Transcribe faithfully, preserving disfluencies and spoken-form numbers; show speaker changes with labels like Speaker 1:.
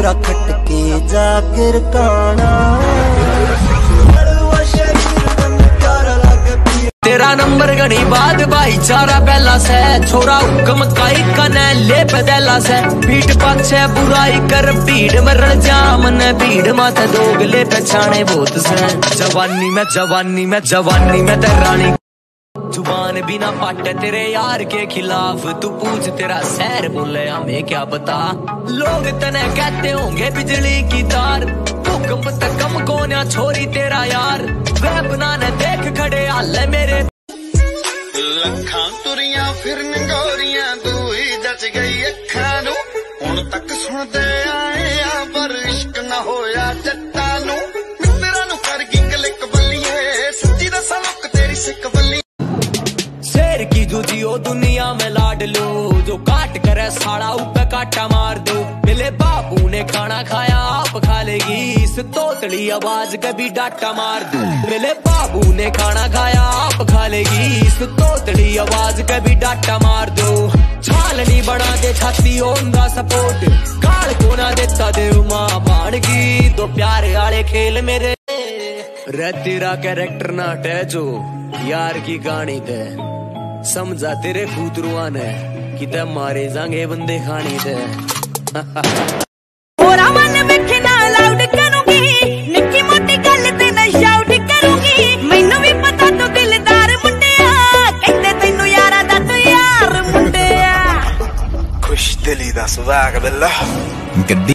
Speaker 1: मेरा खटके जाकर काना
Speaker 2: तेरा नंबर घड़ी बाद भाईचारा पहला से छोरा हुक्म काई कने ले बदला से पीठ पाछे बुराई कर भीड़ मरण जामन भीड़ माथे दोगले पहचाने बहुत से जवानी में जवानी में जवानी में तेरानी जुबान बिना पाटे तेरे यार के खिलाफ तू पूछ तेरा शहर बोले हमें क्या पता लोग तने कहते होंगे बिजली की तार भूकंप तक कम कोन्या छोरी तेरा यार वह बनाने देख खड़े हाल मेरे
Speaker 3: लखां तुरियां फिर गोरियां तू ही जच गई अखां नू हुण तक सुनदे आए आ पर इश्क ना होया जट्टां नू मित्तरां नू कर गी क्लिक बल्लिए सच्ची दसां लोक तेरी सिक बल्ली
Speaker 2: शेर की जूझी ओ दुनिया में लाड लो जो काट करे साड़ा ऊपर काटा मार दो मिले बाबू ने खाना खाया आप खा लेगी इस तोतड़ी आवाज कभी डाटा मार दो मिले बाबू ने खाना खाया आप खा लेगी इस तोतड़ी आवाज कभी डाटा मार दो छालनी बना दे छाती ओंदा सपोर्ट काल को ना देता देव मां बाण की दो प्यारे आले खेल मेरे रे तेरा कैरेक्टर ना टैचो यार की कहानी ते समझा तेरे फूतरुआ ने कि ते मारे जांगे बंदे खानी ते
Speaker 4: पूरा मन बिखना लाउड करूंगी निक्की मोटी गल ते ना शाउट करूंगी मैनू भी पता तू दिलदार मुंडिया कहते तैनू यारा दा तू यार मुंडिया
Speaker 3: खुश दिली दा सुभाग बिल्ला गड्डी